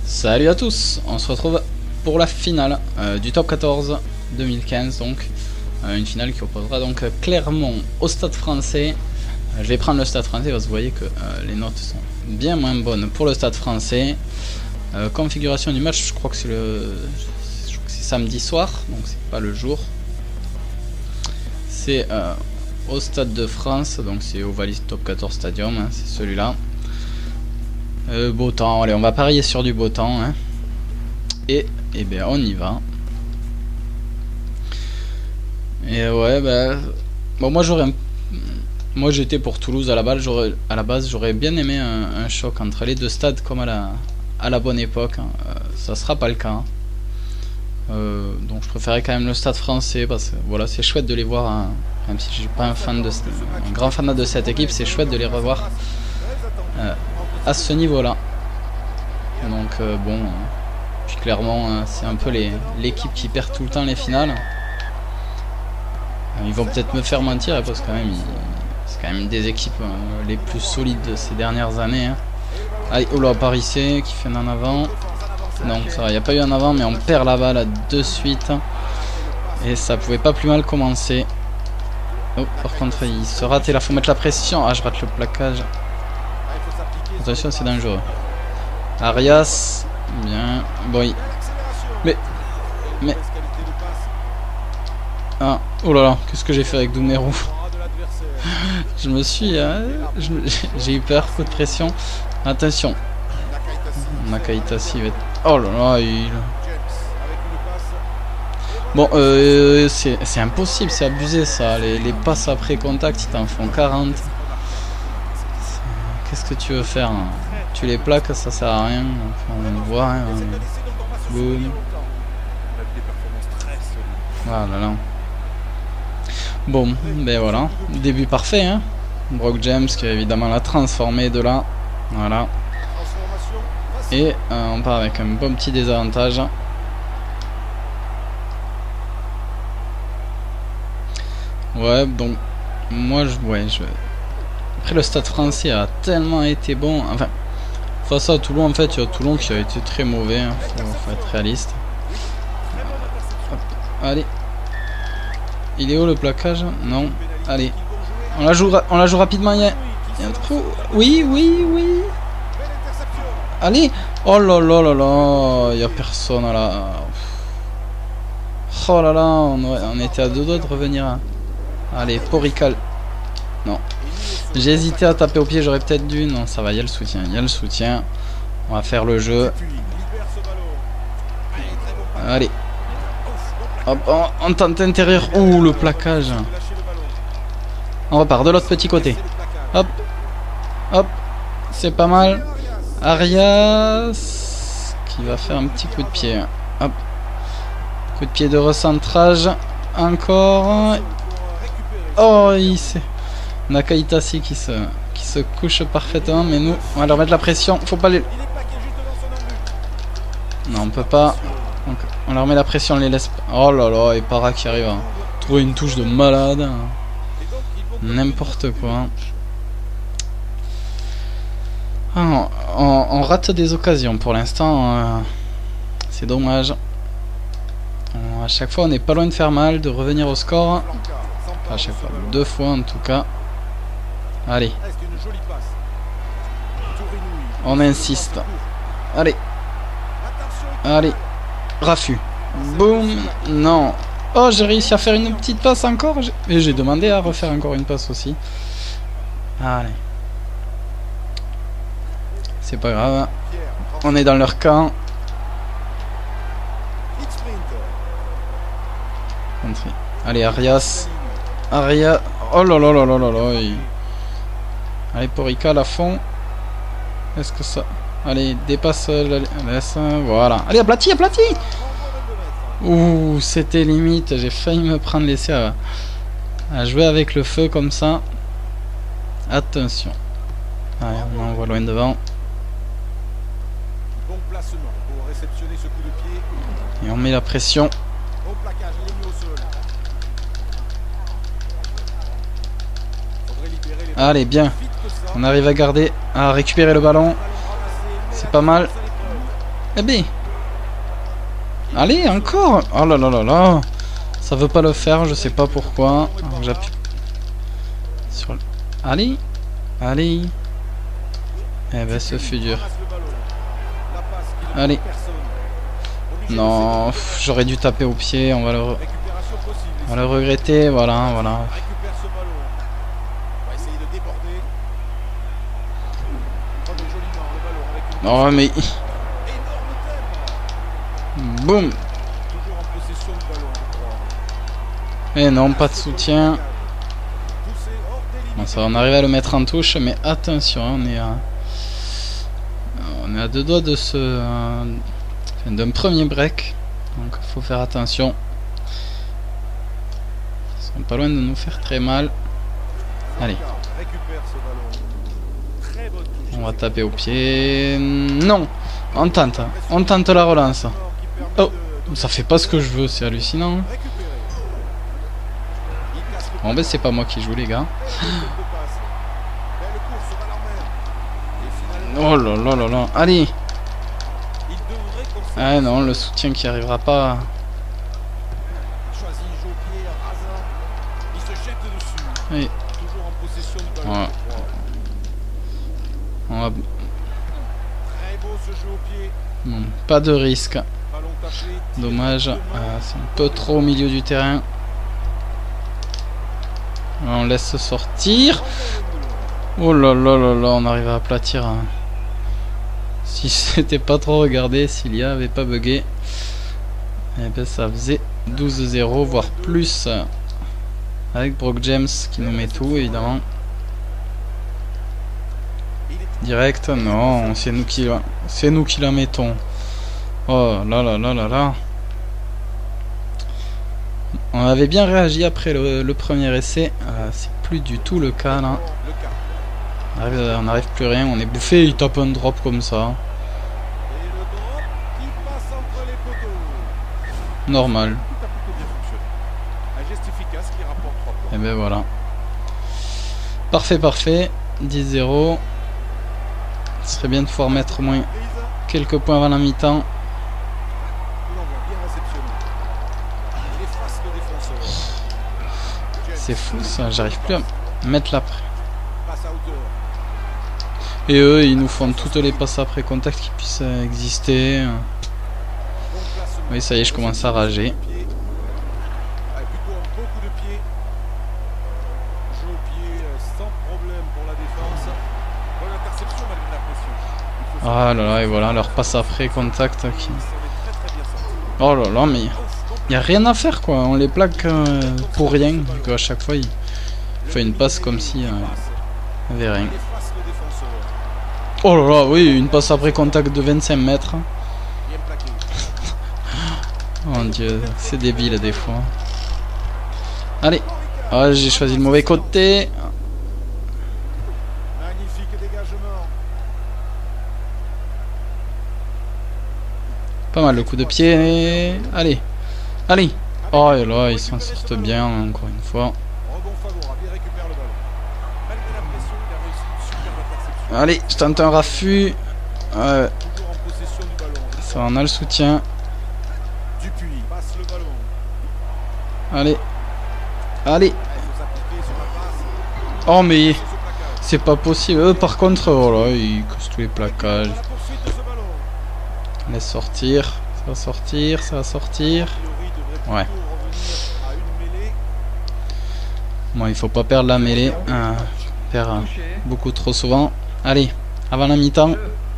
Salut à tous, on se retrouve pour la finale du top 14 2015, donc une finale qui opposera donc Clermont au Stade Français. Je vais prendre le Stade Français parce que vous voyez que les notes sont bien moins bonnes pour le Stade Français. Configuration du match, je crois que c'est samedi soir, donc c'est pas le jour. C'est au Stade de France, donc c'est au Ovalis Top 14 Stadium, hein, c'est celui-là. Beau temps, allez, on va parier sur du beau temps, hein. Et ben on y va. Et ouais, ben bon, moi j'étais pour Toulouse à la base, j'aurais bien aimé un choc entre les deux stades comme à la bonne époque, hein. Ça sera pas le cas, hein. Donc je préférais quand même le Stade Français parce que voilà, c'est chouette de les voir, hein. Même si je suis pas un grand fanat de cette équipe, c'est chouette de les revoir à ce niveau là. Donc bon, puis clairement c'est un peu l'équipe qui perd tout le temps les finales. Ils vont peut-être me faire mentir parce que quand même c'est quand même des équipes les plus solides de ces dernières années, hein. Allez, oh là, Paris C qui fait un en avant. Donc ça va, il n'y a pas eu un avant, mais on perd la balle de suite et ça pouvait pas plus mal commencer. Oh, par contre il se rate et là faut mettre la pression. Ah, je rate le plaquage. Attention, c'est dangereux. Arias, bien. Bon, mais. Ah, oh là là, qu'est-ce que j'ai fait avec Doumerou? Je me suis. J'ai eu peur, coup de pression. Attention. Nakaitasi va être. Oh là là, Bon, c'est impossible, c'est abusé ça. Les passes après contact, ils t'en font 40. Qu'est-ce que tu veux faire, hein? Tu les plaques, ça sert à rien. Enfin, on voit, hein. Boum. Voilà, là. Bon, ben voilà. Début parfait, hein. Brock James qui évidemment l'a transformé de là. Voilà. Et on part avec un bon petit désavantage. Ouais, donc moi après le Stade Français a tellement été bon, enfin face à Toulon, en fait il y a Toulon qui a été très mauvais, hein. Faut être réaliste. Hop. Allez, il est où le plaquage? Non, allez, on la joue rapidement. Il y a un trou. Oui. Allez, oh là là là là, il y a personne là. Oh là là, on était à deux doigts de revenir, hein. Allez, Porical. Non. J'ai hésité à taper au pied, j'aurais peut-être dû. Non, ça va, il y a le soutien. On va faire le jeu. Allez. Hop, on tente intérieur. Ouh, le plaquage. On repart de l'autre petit côté. Hop. Hop. C'est pas mal. Arias qui va faire un petit coup de pied. Hop. Coup de pied de recentrage. Encore. Oh, il s'est... Nakaitasi qui se couche parfaitement, mais nous, on va leur mettre la pression. Faut pas les... Non, on peut pas. Donc, on leur met la pression, on les laisse... Oh là là, et Para qui arrive à trouver une touche de malade. N'importe quoi. Ah, on rate des occasions pour l'instant. C'est dommage. À chaque fois, on n'est pas loin de faire mal, de revenir au score. À chaque fois, 2 fois en tout cas. Allez. On insiste. Allez. Allez. Raffut. Boum. Non. Oh, j'ai réussi à faire une petite passe encore. Et j'ai demandé à refaire encore une passe aussi. Allez. C'est pas grave. On est dans leur camp. Allez, Arias. Arias. Oh là là là là là là. Allez, Porical à fond. Est-ce que ça... Allez, dépasse la... Laisse, voilà. Allez, aplati. Ouh, c'était limite. J'ai failli me prendre l'essai à jouer avec le feu comme ça. Attention. Allez, on envoie loin devant. Et on met la pression. Allez, bien. On arrive à garder, à récupérer le ballon. C'est pas mal. Eh ben. Allez, encore. Oh là là là là. Ça veut pas le faire, je sais pas pourquoi. J'appuie sur le... Allez. Allez. Eh ben, ce fut dur. Allez. Non, j'aurais dû taper au pied. On va le regretter. Voilà, voilà. Oh, mais... Boum. Et non, pas de soutien. Bon, ça, on arrive à le mettre en touche, mais attention, on est à deux doigts de d'un premier break. Donc il faut faire attention. Ils sont pas loin de nous faire très mal. Allez. On va taper au pied. Non. On tente la relance. Oh, ça fait pas ce que je veux, c'est hallucinant. Bon ben c'est pas moi qui joue les gars. Oh là là là là. Allez. Ah non, le soutien qui arrivera pas. Oui. Voilà. On va... Bon, pas de risque. Dommage. C'est un peu trop au milieu du terrain. On laisse sortir. Oh là là là là, on arrive à aplatir. Si c'était pas trop regardé, s'il y avait pas bugué, et ben ça faisait 12-0, voire plus. Avec Brock James qui nous met tout, évidemment. Direct, non, c'est nous qui la mettons. Oh là là là là là. On avait bien réagi après le premier essai. C'est plus du tout le cas là. On n'arrive plus rien, on est bouffé, il tape un drop comme ça. Normal. Et ben voilà. Parfait, parfait. 10-0. Ce serait bien de pouvoir mettre au moins quelques points avant la mi-temps. C'est fou ça, j'arrive plus à mettre l'après. Et eux, ils nous font toutes les passes après contact qui puissent exister. Oui, ça y est, je commence à rager. Ah là là, et voilà, leur passe après contact qui... Oh là là, mais il n'y a rien à faire quoi, on les plaque pour rien. À chaque fois, il fait une passe comme si il n'y avait rien. Oh là là, oui, une passe après contact de 25 mètres. Oh mon dieu, c'est débile des fois. Allez, ah, j'ai choisi le mauvais côté. Pas mal le coup de pied. Allez, allez. Oh et là, ils s'en sortent bien encore une fois. Allez, je tente un raffut. Ça, on a le soutien. Allez. Allez. Oh mais c'est pas possible. Par contre, oh là, ils cassent tous les plaquages. Laisse sortir. Ça va sortir, ça va sortir. Ouais. Bon, il faut pas perdre la mêlée. Perd beaucoup trop souvent. Allez, avant la mi-temps.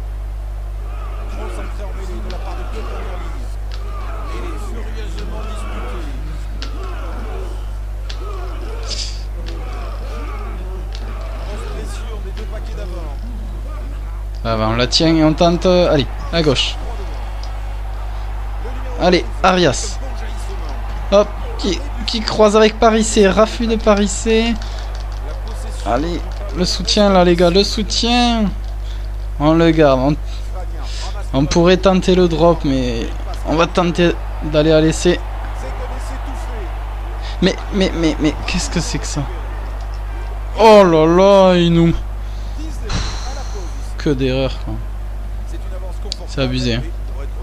On la tient et on tente. Allez, à gauche. Allez, Arias. Hop, qui croise avec Parissé. Raffut de Parissé. Allez, le soutien là les gars, le soutien. On le garde. On pourrait tenter le drop, mais on va tenter d'aller à l'essai. Mais, qu'est-ce que c'est que ça? Oh là là, il nous... Que d'erreurs quoi. C'est abusé.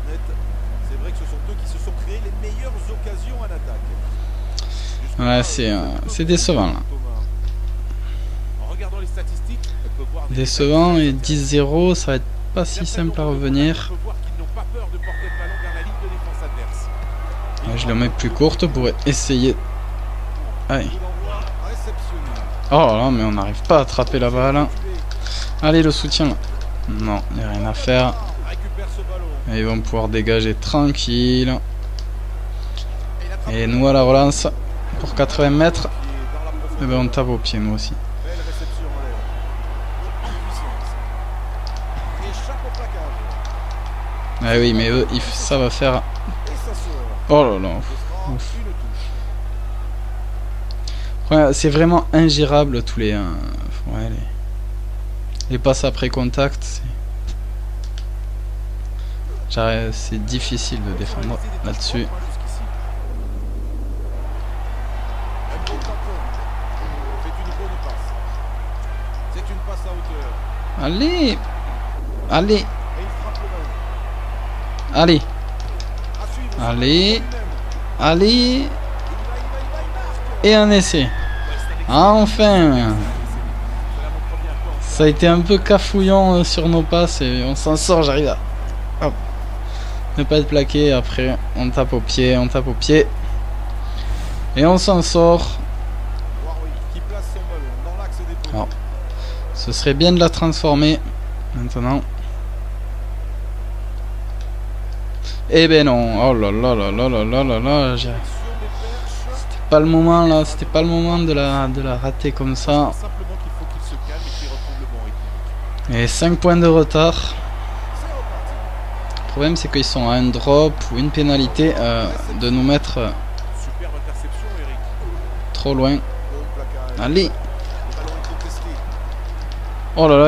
Ouais, c'est décevant là. Décevant et 10-0, ça va être pas si simple à revenir. Ouais, je le mets plus courte pour essayer. Allez. Oh là, mais on n'arrive pas à attraper la balle. Allez, le soutien là. Non, il n'y a rien à faire. Et ils vont pouvoir dégager tranquille. Et nous à la relance pour 80 mètres. Et ben on tape au pied nous aussi. Ah oui, mais eux, ça va faire. Oh là là. Ouf. Ouais, c'est vraiment ingérable tous les. Ouais, les passes après contact. C'est difficile de défendre là-dessus. Allez! Allez! Allez! Allez! Allez! Et un essai! Enfin! Ça a été un peu cafouillant sur nos passes et on s'en sort, j'arrive à hop, ne pas être plaqué. Après on tape au pied, et on s'en sort. Alors, ce serait bien de la transformer maintenant. Eh ben non, oh là là là là là là là là, c'était pas le moment là, c'était pas le moment de la rater comme ça. Et 5 points de retard. Le problème c'est qu'ils sont à un drop ou une pénalité de nous mettre trop loin. Allez. Oh là là,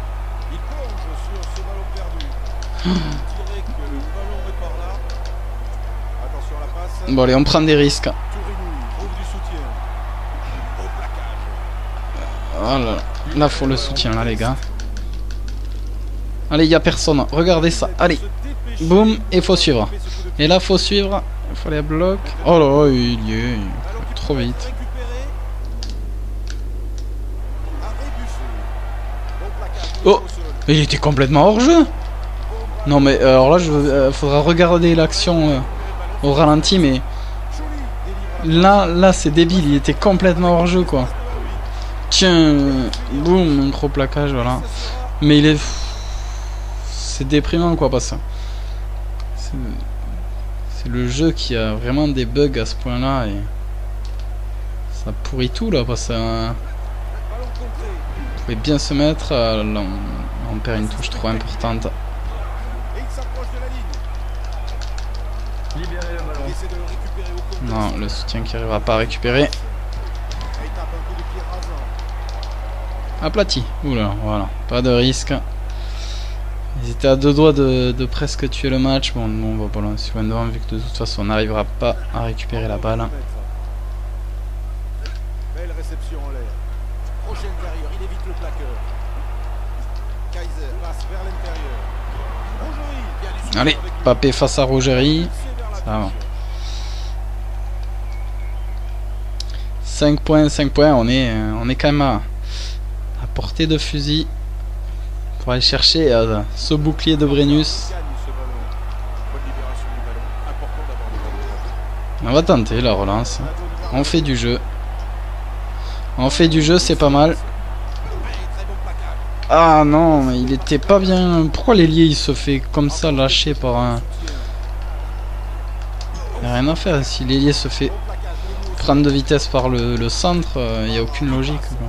Bon allez, on prend des risques. Voilà. Là faut le soutien là les gars. Allez, il n'y a personne. Regardez ça. Allez. Boum. Et faut suivre. Et là faut suivre. Il faut les blocs. Oh là, il y est. Trop vite. Oh. Il était complètement hors jeu. Non mais alors là faudra regarder l'action au ralenti, mais là c'est débile, il était complètement hors jeu quoi. Tiens, boum, un gros plaquage, voilà. Mais c'est déprimant quoi, parce que c'est le jeu qui a vraiment des bugs à ce point là et ça pourrit tout là, parce que on pouvait bien se mettre, là, on perd une touche trop importante. Non, le soutien qui arrivera pas à récupérer. Aplati. Oula, voilà. Pas de risque. Ils étaient à deux doigts de presque tuer le match. Bon, nous on va pas loin devant, vu que de toute façon on n'arrivera pas à récupérer la balle. Belle réception en l'air. Proche intérieur, il évite le plaqueur. Kaiser passe vers l'intérieur. Allez, Papé face à Rogerie. Ça va. 5 points, on est quand même à portée de fusil pour aller chercher ce bouclier de Brennus. On va tenter la relance. On fait du jeu. C'est pas mal. Ah non, mais il était pas bien. Pourquoi l'ailier il se fait comme ça lâcher par un... Il n'y a rien à faire. Si l'ailier se fait prendre de vitesse par le centre, il n'y a aucune logique quoi.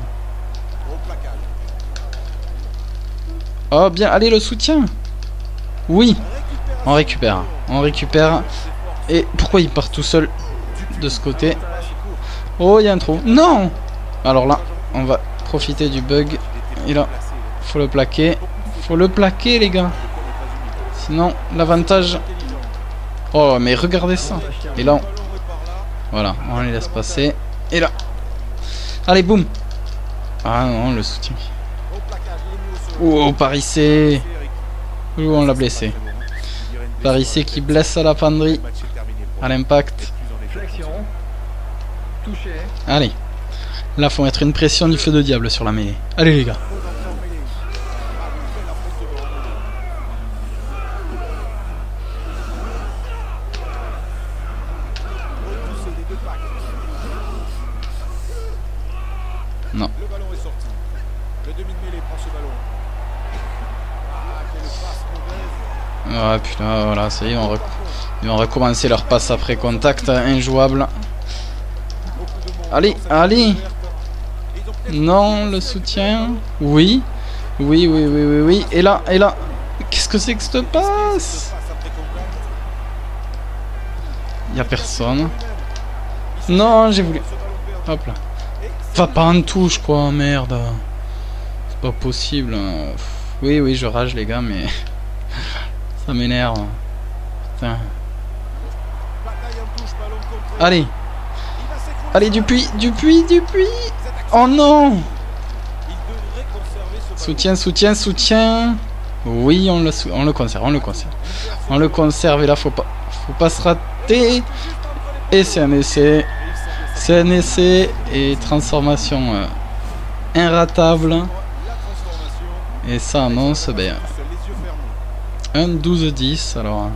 Oh bien, allez le soutien. Oui, on récupère. Et pourquoi il part tout seul de ce côté? Oh, il y a un trou. Non. Alors là, on va profiter du bug. Et là, faut le plaquer. Les gars. Sinon, l'avantage... Oh, mais regardez ça. Et là, voilà, on les laisse passer. Et là. Allez, boum. Ah non, le soutien. Oh, Parissé. Oh, on l'a blessé. Parissé qui blesse à la penderie. À l'impact. Allez. Là, faut mettre une pression du feu de diable sur la mêlée. Allez les gars. Non. Le ballon est sorti. Le demi-mêlée prend ce ballon. Ah, quelle passe mauvaise. Ouais, putain, voilà, ça y est, ils vont recommencer leur passe après contact injouable. Allez, allez. Non, le soutien. Oui. Oui, oui, oui, oui, oui. Et là, qu'est-ce que c'est que cette passe? Il y a personne. Non, j'ai voulu. Hop là. Va pas en touche quoi, merde. C'est pas possible. Oui, oui, je rage les gars, mais ça m'énerve. Putain. Allez. Allez, Dupuis. Oh non. Soutien, soutien, soutien. Oui, on le conserve, On le conserve et là, faut pas se rater. Et c'est un essai. C'est un essai et transformation inratable. Et ça annonce bien un 12-10 alors.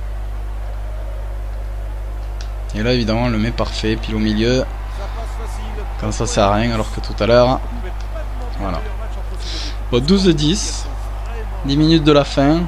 Et là évidemment on le met parfait pile au milieu. Quand ça sert à rien alors que tout à l'heure. Voilà. Bon, 12-10. 10 minutes de la fin.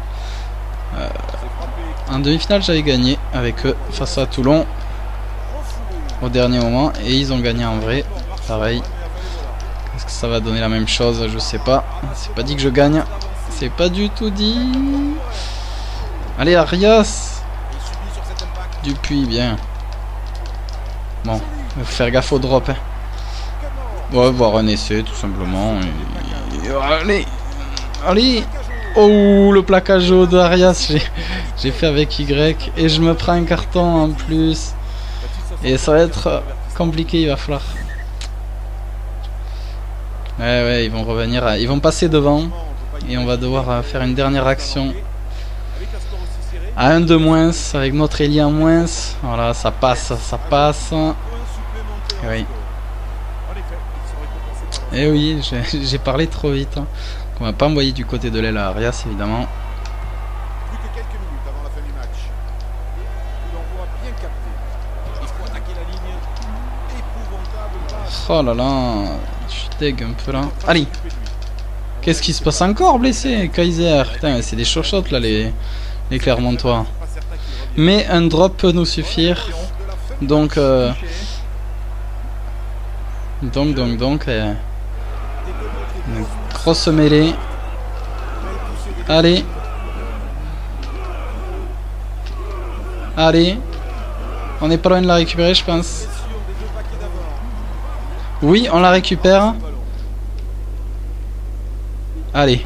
En demi-finale j'avais gagné avec eux face à Toulon. Au dernier moment et ils ont gagné en vrai, pareil. Est-ce que ça va donner la même chose? Je sais pas. C'est pas dit que je gagne. C'est pas du tout dit. Allez Arias. Dupuis, bien. Bon, faut faire gaffe au drop. Hein. Ouais, voir un essai tout simplement. Allez. Allez. Oh, le plaquage de Arias, j'ai fait avec Y et je me prends un carton en plus. Et ça va être compliqué, il va falloir. Ouais, ils vont revenir, ils vont passer devant. Et on va devoir faire une dernière action. À 1 de moins, avec notre ailier en moins. Voilà, ça passe, ça passe. Et oui. Et oui, j'ai parlé trop vite. Hein. On va pas envoyer du côté de l'aile à Arias, évidemment. Oh là là, je suis deg un peu là. Allez. Qu'est-ce qui se passe encore blessé? Kaiser. Putain, c'est des chochottes là les Clermontois. Mais un drop peut nous suffire. Donc une grosse mêlée. Allez. Allez. On n'est pas loin de la récupérer, je pense. Oui, on la récupère. Allez.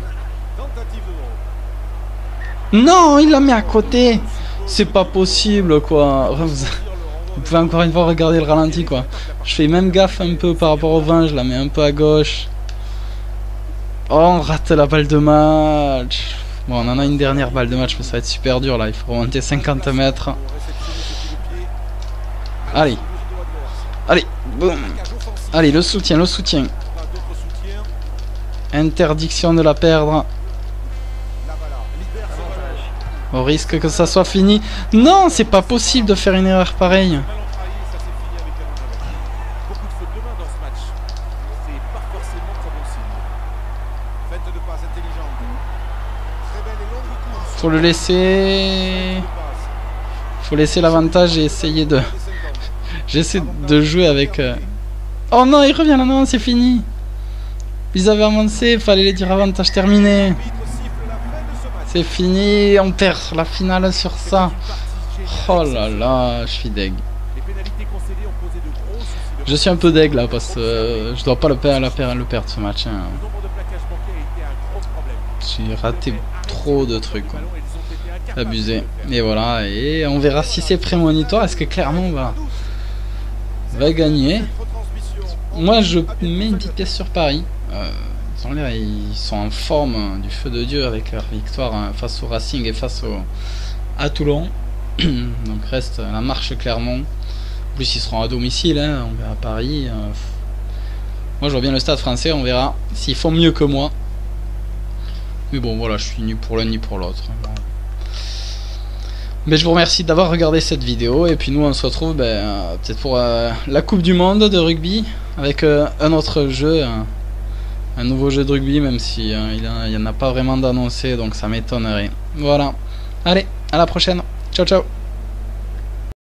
Non, il l'a mis à côté. C'est pas possible, quoi. Vous pouvez encore une fois regarder le ralenti, quoi. Je fais même gaffe un peu par rapport au vin. Je la mets un peu à gauche. Oh, on rate la balle de match. Bon, on en a une dernière balle de match, mais ça va être super dur, là. Il faut remonter 50 mètres. Allez. Allez, boum. Allez, le soutien. Interdiction de la perdre. Au risque que ça soit fini. Non, c'est pas possible de faire une erreur pareille. Faut le laisser. Faut laisser l'avantage et essayer de. J'essaie de jouer avec. Oh non, il revient là, non, c'est fini. Ils avaient avancé, fallait les dire avantage terminé. C'est fini, on perd la finale sur ça. Oh là là, je suis deg. Je suis un peu deg là parce que je dois pas le perdre ce match. Hein. J'ai raté trop de trucs. Quoi. Abusé. Et voilà, et on verra si c'est prémonitoire. Est-ce que Clermont va gagner? Moi je mets une petite pièce sur Paris. Ils sont en forme du feu de Dieu avec leur victoire face au Racing et face à Toulon. Donc reste la marche Clermont. En plus ils seront à domicile, hein, on verra Paris. Moi je vois bien le Stade Français, on verra s'ils font mieux que moi. Mais bon voilà, je suis ni pour l'un ni pour l'autre. Mais je vous remercie d'avoir regardé cette vidéo et puis nous on se retrouve peut-être pour la Coupe du Monde de rugby avec un autre jeu, un nouveau jeu de rugby, même si il n'y en a pas vraiment d'annoncé, donc ça m'étonnerait. Voilà, allez, à la prochaine, ciao ciao.